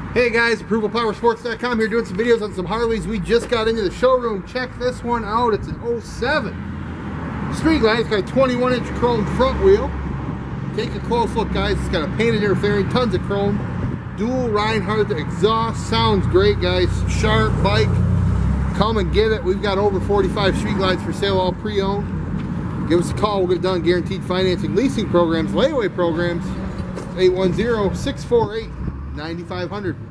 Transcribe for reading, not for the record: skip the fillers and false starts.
Hey guys, ApprovalPowerSports.com here doing some videos on some Harleys. We just got into the showroom. Check this one out. It's an 07 Street Glide. It's got a 21-inch chrome front wheel. Take a close look, guys. It's got a painted interfering, tons of chrome. Dual Reinhardt exhaust. Sounds great, guys. Sharp bike. Come and get it. We've got over 45 Street Glides for sale, all pre-owned. Give us a call. We'll get it done. Guaranteed financing, leasing programs, layaway programs. 810-648-9500.